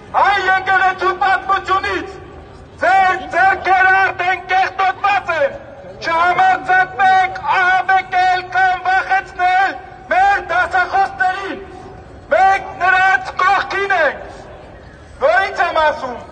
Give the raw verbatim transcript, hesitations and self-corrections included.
Այն եկեղեցու պատմությունից ձեր ձեռքերը արդեն կեղտոտված են, չհամարձակվեք ահաբեկել կամ վախեցնել մեր դասախոսներին, մենք նրանց կողքին ենք, նորից եմ ասում,